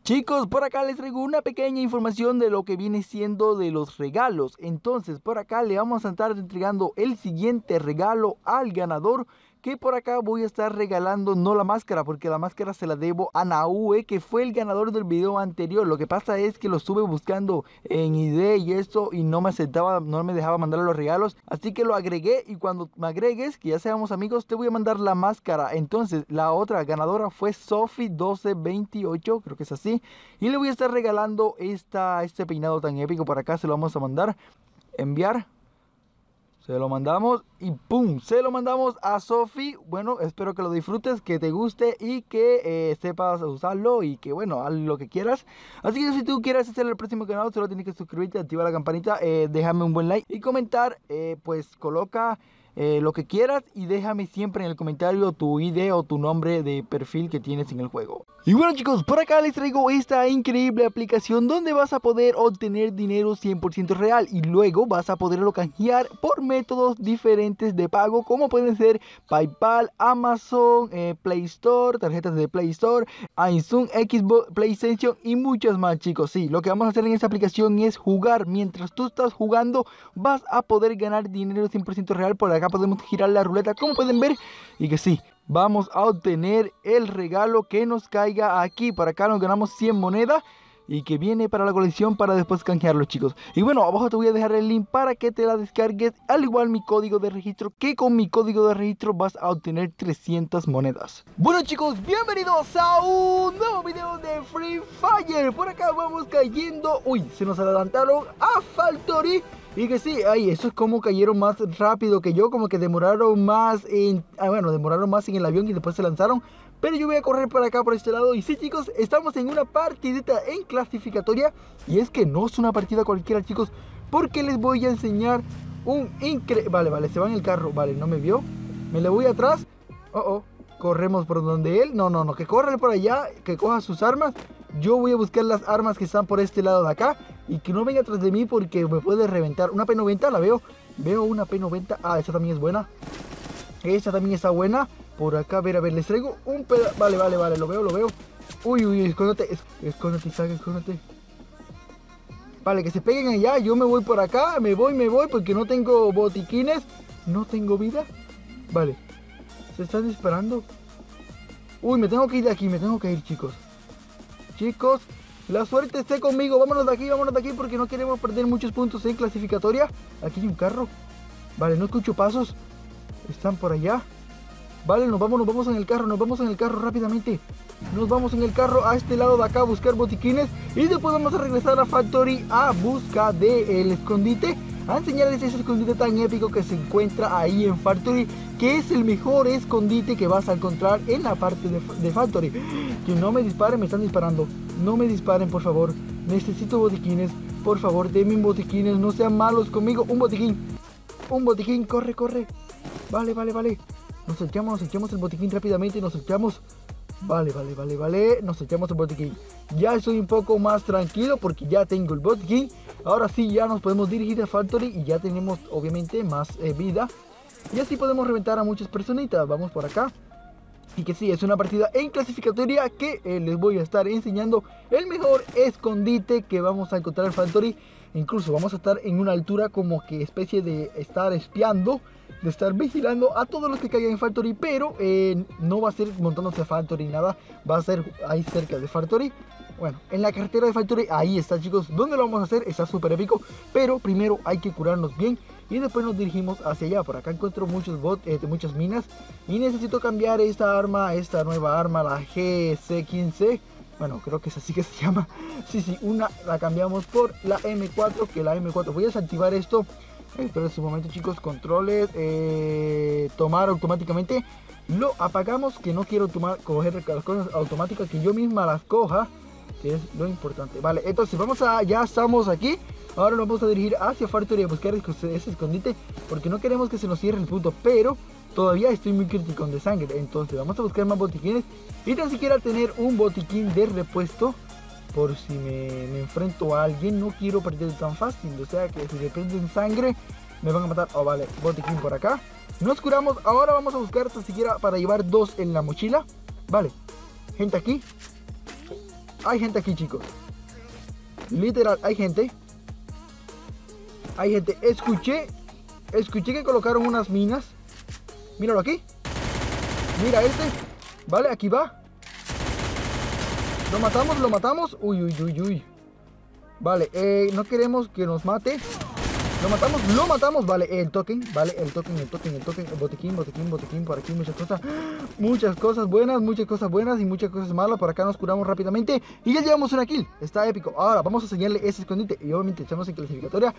Chicos, por acá les traigo una pequeña información de lo que viene siendo de los regalos. Entonces, por acá le vamos a estar entregando el siguiente regalo al ganador. Que por acá voy a estar regalando no la máscara, porque la máscara se la debo a Naue, que fue el ganador del video anterior. Lo que pasa es que lo estuve buscando en ID y esto y no me aceptaba, no me dejaba mandarle los regalos. Así que lo agregué y cuando me agregues, que ya seamos amigos, te voy a mandar la máscara. Entonces, la otra ganadora fue Sophie1228, creo que es así. Y le voy a estar regalando este peinado tan épico. Por acá se lo vamos a mandar. Enviar. Se lo mandamos y ¡pum! Se lo mandamos a Sophie. Bueno, espero que lo disfrutes, que te guste y que sepas usarlo y que, bueno, haz lo que quieras. Así que si tú quieres hacer el próximo canal, solo tienes que suscribirte, activar la campanita, déjame un buen like y comentar, pues coloca lo que quieras y déjame siempre en el comentario tu ID o tu nombre de perfil que tienes en el juego. Y bueno chicos, por acá les traigo esta increíble aplicación donde vas a poder obtener dinero 100% real y luego vas a poderlo canjear por métodos diferentes de pago como pueden ser PayPal, Amazon, Play Store, tarjetas de Play Store, iZoom, Xbox, PlayStation y muchas más chicos. Sí, lo que vamos a hacer en esta aplicación es jugar. Mientras tú estás jugando vas a poder ganar dinero 100% real. Por acá podemos girar la ruleta como pueden ver y que sí, vamos a obtener el regalo que nos caiga aquí. Por acá nos ganamos 100 monedas y que viene para la colección para después canjearlo chicos. Y bueno, abajo te voy a dejar el link para que te la descargues, al igual mi código de registro, que con mi código de registro vas a obtener 300 monedas. Bueno chicos, bienvenidos a un nuevo video de Free Fire. Por acá vamos cayendo. Uy, se nos adelantaron a Factory. Y que sí, ay, eso es como cayeron más rápido que yo, como que demoraron más en... demoraron más en el avión y después se lanzaron. Pero yo voy a correr por acá, por este lado. Y sí, chicos, estamos en una partidita en clasificatoria. Y es que no es una partida cualquiera, chicos, porque les voy a enseñar un increíble... Vale, se va en el carro. Vale, no me vio. Me le voy atrás. Corremos por donde él. No, que corre por allá, que coja sus armas. Yo voy a buscar las armas que están por este lado de acá. Y que no venga atrás de mí porque me puede reventar. Una P90 la veo. Veo una P90. Ah, esa también es buena. Esa también está buena. Por acá, a ver, les traigo un pedazo. Vale, lo veo. Uy, escóndete, Saga, escóndete. Vale, que se peguen allá. Yo me voy por acá, me voy porque no tengo botiquines. No tengo vida. Vale, se están disparando. Uy, me tengo que ir de aquí, chicos. Chicos, la suerte esté conmigo. Vámonos de aquí porque no queremos perder muchos puntos en clasificatoria. Aquí hay un carro. Vale, no escucho pasos. Están por allá. Vale, nos vamos en el carro rápidamente. Nos vamos en el carro a este lado de acá a buscar botiquines. Y después vamos a regresar a Factory a buscar del escondite. A enseñarles ese escondite tan épico que se encuentra ahí en Factory. Que es el mejor escondite que vas a encontrar en la parte de Factory. Que no me disparen, me están disparando. No me disparen, por favor. Necesito botiquines. Por favor, denme botiquines. No sean malos conmigo. Un botiquín, corre. Vale. Nos echamos el botiquín rápidamente. Vale. Nos echamos el botiquín. Ya estoy un poco más tranquilo porque ya tengo el botiquín. Ahora sí, ya nos podemos dirigir a Factory y ya tenemos obviamente más vida. Y así podemos reventar a muchas personitas. Vamos por acá. Y que sí, es una partida en clasificatoria que les voy a estar enseñando el mejor escondite que vamos a encontrar en Factory. Incluso vamos a estar en una altura como que especie de estar espiando, de estar vigilando a todos los que caigan en Factory. Pero no va a ser montándose a Factory nada, va a ser ahí cerca de Factory. Bueno, en la carretera de Factory, ahí está chicos. ¿Dónde lo vamos a hacer? Está súper épico. Pero primero hay que curarnos bien y después nos dirigimos hacia allá. Por acá encuentro muchas minas. Y necesito cambiar esta nueva arma, la GC15. Bueno, creo que es así que se llama. Sí, una la cambiamos por la M4. Que la M4, voy a desactivar esto. Esperen un momento chicos, controles, tomar automáticamente. Lo apagamos, que no quiero coger las cosas automáticas, que yo misma las coja, que es lo importante. Vale, entonces ya estamos aquí. Ahora nos vamos a dirigir hacia Factory a buscar ese escondite, porque no queremos que se nos cierre el punto, pero todavía estoy muy crítico de sangre. Entonces vamos a buscar más botiquines y tan siquiera tener un botiquín de repuesto por si me enfrento a alguien. No quiero perder tan fácil, o sea que si dependen sangre me van a matar. Vale, botiquín por acá. Nos curamos. Ahora vamos a buscar tan siquiera para llevar 2 en la mochila. Vale, gente aquí. Hay gente aquí, chicos. Literal, hay gente. Hay gente. Escuché que colocaron unas minas. Míralo aquí. Mira este. Vale, aquí va. Lo matamos, lo matamos. Uy, uy, uy, uy. Vale, no queremos que nos mate. Lo matamos. Vale, el token. Vale, el token. Botiquín. Por aquí muchas cosas. Muchas cosas buenas y muchas cosas malas. Por acá nos curamos rápidamente. Y ya llevamos una kill. Está épico. Ahora vamos a enseñarle ese escondite. Y obviamente echamos en clasificatoria.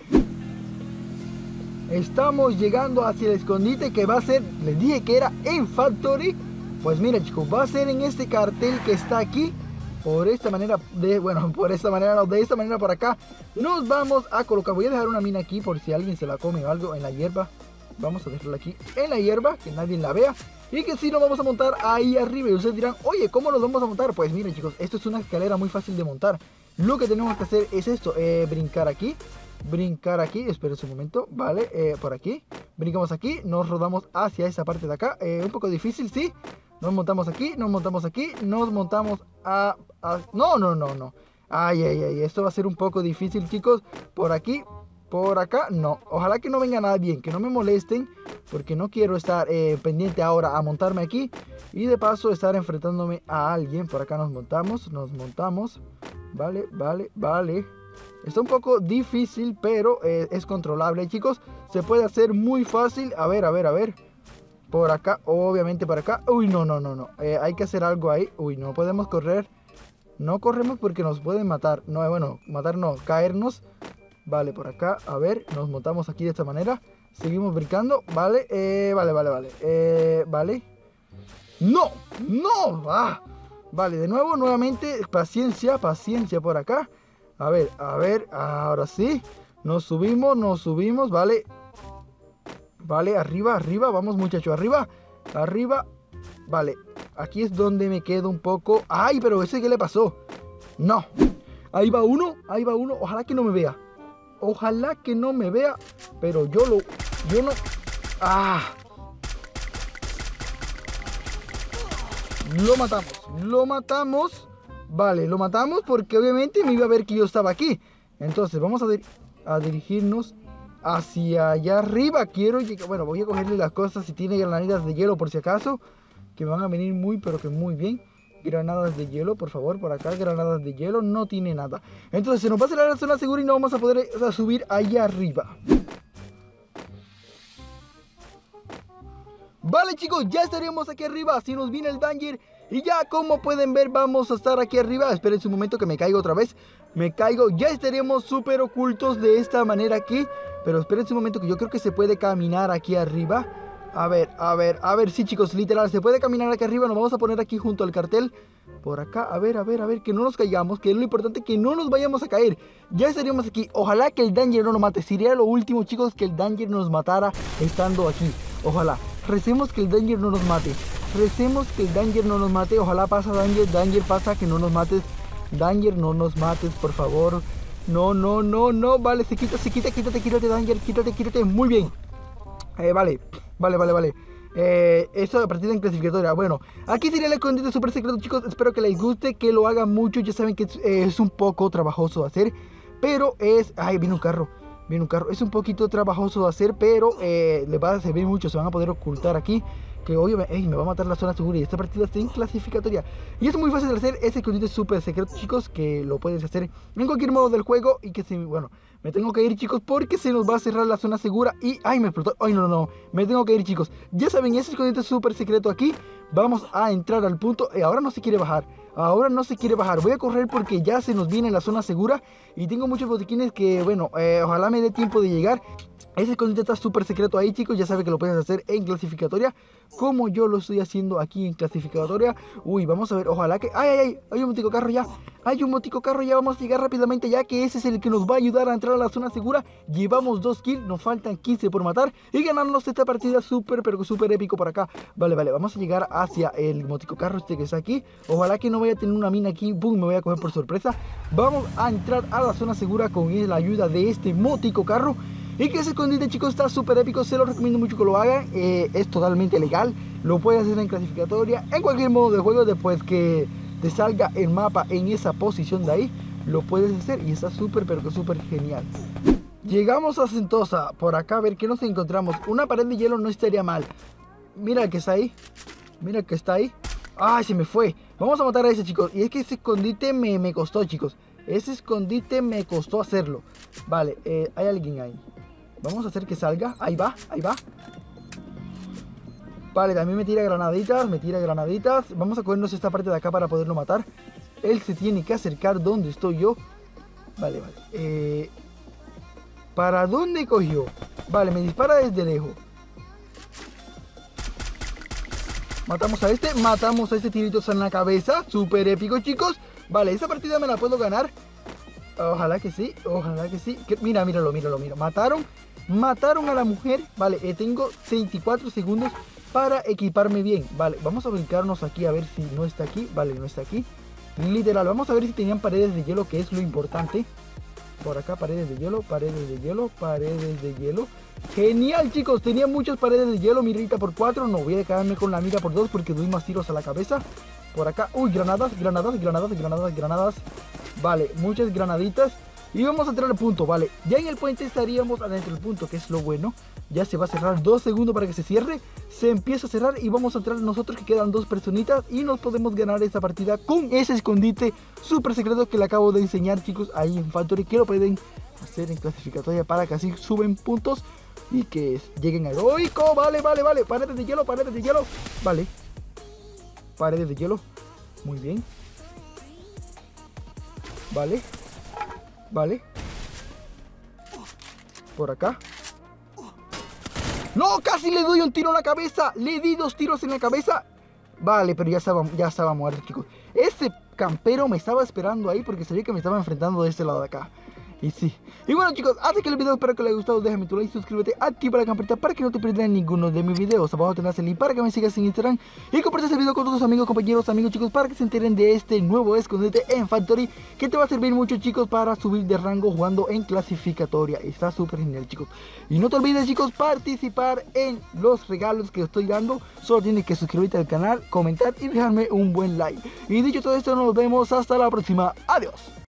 Estamos llegando hacia el escondite que va a ser, les dije que era en Factory. Pues mira, chicos, va a ser en este cartel que está aquí. Por esta manera, de esta manera por acá. Nos vamos a colocar, voy a dejar una mina aquí por si alguien se la come o algo en la hierba. Vamos a dejarla aquí en la hierba, que nadie la vea. Y que si nos vamos a montar ahí arriba. Y ustedes dirán, oye, ¿cómo nos vamos a montar? Pues miren, chicos, esto es una escalera muy fácil de montar. Lo que tenemos que hacer es esto, brincar aquí, esperen un momento, vale, por aquí, brincamos aquí, nos rodamos hacia esa parte de acá, un poco difícil, sí, nos montamos aquí, nos montamos a... No, ay, esto va a ser un poco difícil, chicos, por aquí, por acá, no, ojalá que no venga nada bien, que no me molesten, porque no quiero estar pendiente ahora a montarme aquí, y de paso estar enfrentándome a alguien. Por acá nos montamos, vale. Está un poco difícil, pero es controlable, chicos. Se puede hacer muy fácil. A ver. Por acá, obviamente por acá. Uy, no. Hay que hacer algo ahí. Uy, no podemos correr. No corremos porque nos pueden matar. No, bueno, matar no, caernos. Vale, por acá, a ver, nos montamos aquí de esta manera. Seguimos brincando, vale, vale. ¡No! Vale, de nuevo, nuevamente, paciencia por acá. A ver, ahora sí. Nos subimos, vale. Vale, arriba, vamos muchachos, arriba. Vale, aquí es donde me quedo un poco. ¡Ay, pero ese qué le pasó! ¡No! Ahí va uno, ojalá que no me vea. Pero yo no... ¡Ah! Lo matamos. Vale, lo matamos porque obviamente me iba a ver que yo estaba aquí. Entonces vamos a dirigirnos hacia allá arriba. Quiero llegar, bueno, voy a cogerle las cosas si tiene granaditas de hielo por si acaso, que me van a venir pero que muy bien. Granadas de hielo, por favor, por acá, granadas de hielo, no tiene nada. Entonces se nos va a cerrar la zona segura y no vamos a poder subir allá arriba. Vale, chicos, ya estaríamos aquí arriba. Si nos viene el danger. Y ya como pueden ver vamos a estar aquí arriba. Esperen un momento que me caigo otra vez. Ya estaríamos súper ocultos de esta manera aquí. Pero esperen un momento que yo creo que se puede caminar aquí arriba. A ver, sí, chicos, literal, se puede caminar aquí arriba. Nos vamos a poner aquí junto al cartel. Por acá, a ver, que no nos caigamos. Que es lo importante, que no nos vayamos a caer. Ya estaríamos aquí, ojalá que el danger no nos mate. Sería lo último, chicos, que el danger nos matara estando aquí. Ojalá, recemos que el danger no nos mate. Ojalá pasa danger pasa, que no nos mates. Danger, no nos mates, por favor. No, vale, se quita, quítate danger, quítate, muy bien. Vale. Esto a partir de clasificatoria. Bueno, aquí sería el escondite super secreto, chicos. Espero que les guste, que lo hagan mucho. Ya saben que es un poco trabajoso de hacer, pero es... Ay, viene un carro. Es un poquito trabajoso de hacer, pero les va a servir mucho. Se van a poder ocultar aquí, que obviamente me va a matar la zona segura. Y esta partida está en clasificatoria. Y es muy fácil de hacer ese escondite super secreto, chicos, que lo puedes hacer en cualquier modo del juego. Y que bueno, me tengo que ir, chicos, porque se nos va a cerrar la zona segura. Y ay, me explotó. Ay, no, me tengo que ir, chicos. Ya saben, ese escondite super secreto aquí. Vamos a entrar al punto. Ahora no se quiere bajar. Voy a correr porque ya se nos viene la zona segura. Y tengo muchos botiquines que, bueno, ojalá me dé tiempo de llegar. Ese escondite está súper secreto ahí, chicos. Ya saben que lo puedes hacer en clasificatoria, como yo lo estoy haciendo aquí en clasificatoria. Uy, vamos a ver, ojalá que... ¡Ay! Hay un moticocarro ya. Vamos a llegar rápidamente, ya que ese es el que nos va a ayudar a entrar a la zona segura. Llevamos 2 kills, nos faltan 15 por matar y ganarnos esta partida súper épico por acá. Vale, vamos a llegar hacia el moticocarro este que está aquí. Ojalá que no vaya a tener una mina aquí. ¡Bum! Me voy a coger por sorpresa. Vamos a entrar a la zona segura con la ayuda de este moticocarro. Y que ese escondite, chicos, está súper épico. Se lo recomiendo mucho que lo hagan. Es totalmente legal. Lo puedes hacer en clasificatoria, en cualquier modo de juego, después que te salga el mapa en esa posición de ahí, lo puedes hacer y está súper pero que súper genial. Llegamos a Sentosa, por acá a ver qué nos encontramos. Una pared de hielo no estaría mal. Mira que está ahí, mira que está ahí. ¡Ay, se me fue! Vamos a matar a ese, chicos. Y es que ese escondite me costó, chicos. Ese escondite me costó hacerlo. Vale, hay alguien ahí. Vamos a hacer que salga. Ahí va, ahí va. Vale, también me tira granaditas, me tira granaditas. Vamos a cogernos esta parte de acá para poderlo matar. Él se tiene que acercar donde estoy yo. Vale, vale. ¿Para dónde cogió? Vale, me dispara desde lejos. Matamos a este tiritos en la cabeza. Súper épico, chicos. Vale, esa partida me la puedo ganar. Ojalá que sí, ojalá que sí. Mira, míralo. Mataron a la mujer. Vale, tengo 24 segundos para equiparme bien. Vale, vamos a brincarnos aquí a ver si no está aquí. Vale, no está aquí. Literal, vamos a ver si tenían paredes de hielo, que es lo importante. Por acá, paredes de hielo, paredes de hielo, paredes de hielo. Genial, chicos, tenía muchas paredes de hielo. Mirita por 4, no voy a quedarme con la mira por 2 porque doy más tiros a la cabeza. Por acá, uy, granadas. Vale, muchas granaditas. Y vamos a entrar al punto, vale. Ya en el puente estaríamos adentro del punto, que es lo bueno. Ya se va a cerrar 2 segundos para que se cierre. Se empieza a cerrar y vamos a entrar nosotros, que quedan 2 personitas. Y nos podemos ganar esta partida con ese escondite súper secreto que le acabo de enseñar, chicos, ahí en Factory. Que lo pueden hacer en clasificatoria para que así suben puntos y que lleguen a heroico. Vale. Paredes de hielo. Vale. Paredes de hielo. Muy bien. Vale. Por acá. ¡No! Casi le doy un tiro en la cabeza. Le di 2 tiros en la cabeza. Vale, pero ya estaba muerto, chicos. Ese campero me estaba esperando ahí porque sabía que me estaba enfrentando de este lado de acá. Y sí. Y bueno, chicos, hasta que el video, espero que les haya gustado. Déjame tu like, suscríbete, activa la campanita para que no te pierdas ninguno de mis videos. Abajo tendrás el link para que me sigas en Instagram y compartas el video con todos tus amigos, compañeros, chicos, para que se enteren de este nuevo escondite en Factory, que te va a servir mucho, chicos, para subir de rango jugando en clasificatoria. Está súper genial, chicos. Y no te olvides, chicos, participar en los regalos que estoy dando. Solo tienes que suscribirte al canal, comentar y dejarme un buen like. Y dicho todo esto, nos vemos hasta la próxima. Adiós.